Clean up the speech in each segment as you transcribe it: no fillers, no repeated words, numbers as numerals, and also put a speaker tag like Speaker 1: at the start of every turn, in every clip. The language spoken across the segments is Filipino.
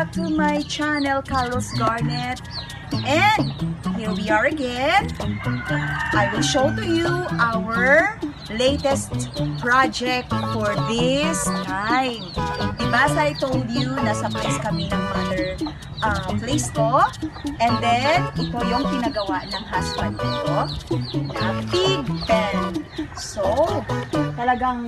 Speaker 1: back to my channel, Carlos Garnet. And here we are again. I will show to you our latest project for this time. Diba, as I told you, nasa place kami ng mother place ko. And then, ito yung pinagawa ng husband ko na pig pen. So, talagang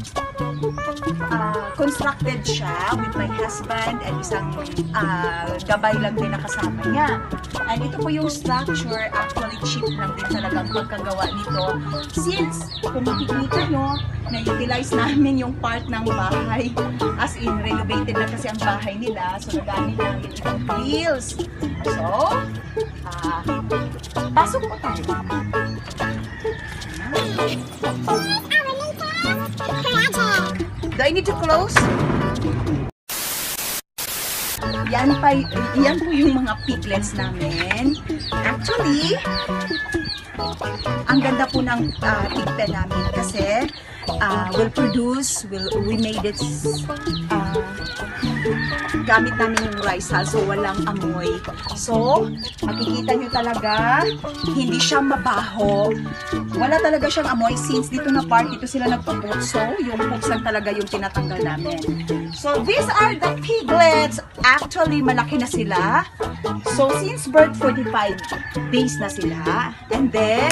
Speaker 1: constructed siya with my husband and isang gabay lang din nakasama niya. And ito po yung structure, actually cheap lang din talagang pagkagawa nito. Since, kung makikita nyo, na-utilize namin yung part ng bahay. As in, renovated na kasi ang bahay nila. So, nagamit namin itong grills. So, pasok po tayo. Do I need to close? Yan po yung mga piglets namin. Actually, ang ganda po ng pig pen namin kasi we made it gamit namin yung rice hull, so walang amoy. So, makikita nyo talaga, hindi siya mabaho. Wala talaga siyang amoy since dito na part, dito sila nagpuput. So, yung hooks lang talaga yung tinatanggal namin. So, these are the piglets. Actually, malaki na sila. So, since birth, 45 days na sila. And then,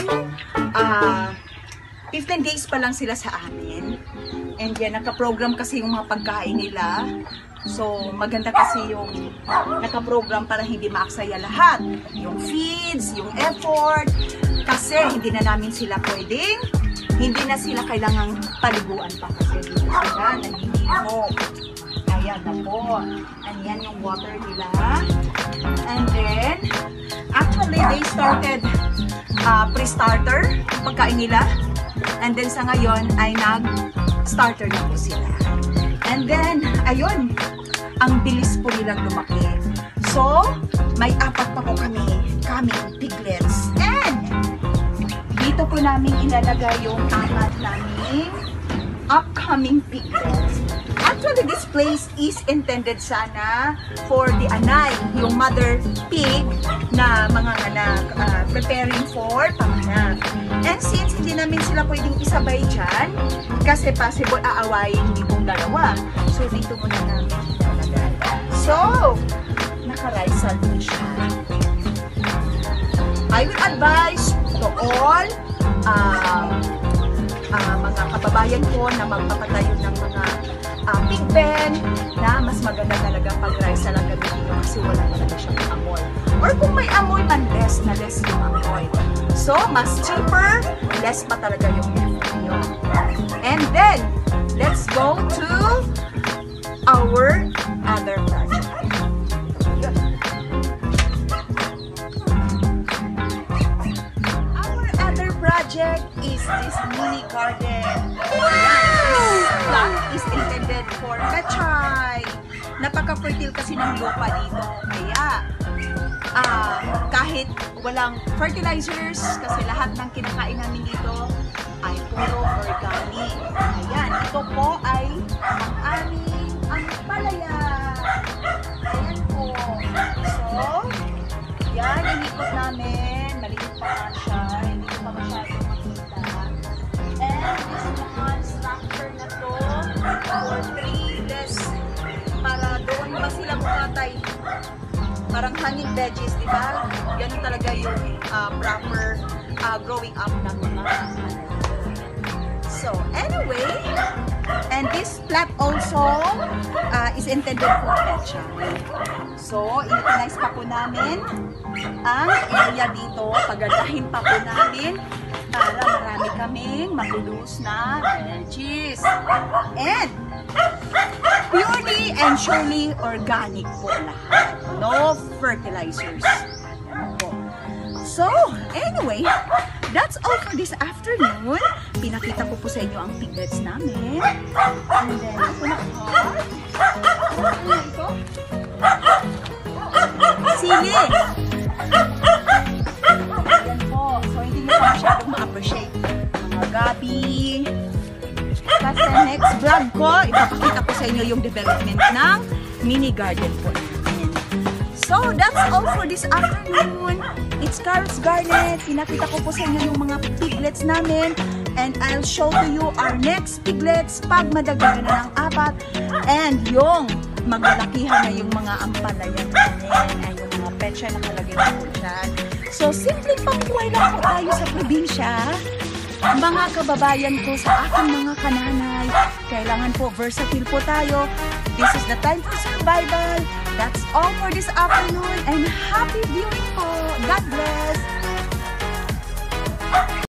Speaker 1: 15 days pa lang sila sa amin. And yan, nakaprogram kasi yung mga pagkain nila. So, maganda kasi yung nakaprogram para hindi maaksaya lahat. Yung feeds, yung effort. Kasi hindi na namin sila pwedeng, hindi na sila kailangang paliguan pa kasi dito sila nanginginom. Ayan na po. And yan yung water nila. And then, actually, they started pre-starter, pagkain nila. And then sa ngayon ay nag-starter na po sila. And then, ayun, ang bilis po nilang lumaki. So, may 4 pa po kaming piglets. And, dito po namin ilalagay yung 4 naming upcoming piglets. Actually, this place is intended sana for the anay, yung mother pig na mga anak, preparing for panganak. And since hindi namin sila pwedeng isabay dyan, kasi possible aawayin yung dalawa. So, dito muna namin ilalagay. So, naka-risal na siya. I will advise to all mga kababayan ko na magpapatayo ng mga pig pen na mas maganda talaga pag rice lang gamitin nyo kasi wala talaga siyang amoy. Or kung may amoy man, less yung amoy. So, mas cheaper, less pa talaga yung effort nyo. And then, let's go to our other project. Our other project is this mini garden. This plot is intended for pechay. Napaka-fertile kasi ng lupa dito. Kaya, kahit walang fertilizers, kasi lahat ng kinakain namin dito ay puro organic. Ayan, ito po ay ang palaya. Ayan po. So, yan, inikot namin. Maliit pa nga siya. Hindi ko pa masyadong makita. And this one structure na to for 3 days para doon ba sila bukatay. Parang hanging veggies, di ba? Ganun talaga yung proper growing up ng mga So, anyway, and this plant also is intended for pechay. So, i-utilize pa po namin ang area dito. Pagandahin pa po namin para marami kaming makulus na veggies. And, purely and surely organic po lahat. No fertilizers. So, anyway, that's all for this afternoon. Pinakita ko po sa inyo ang piglets namin. And then, ako na ito. Sili. Yan po. So, hindi nyo pa masyadong ma-appreciate. Mga gabi. Kasi next vlog ko, ipapakita ko sa inyo yung development ng mini garden po. So, that's all for this afternoon. It's Carol's Garden. Pinakita ko po sa inyo yung mga piglets namin. And I'll show to you our next piglets pag madagdagan na ng 4. And yung maglalakihan na yung mga ampalayan namin. Ay, yung mga petsa na nakalagay na po dyan. So, simpleng pangbuhay lang po tayo sa probinsya. Mga kababayan ko sa aking mga kananay, kailangan po versatile po tayo. This is the time for survival. That's all for this afternoon and happy viewing po. God bless!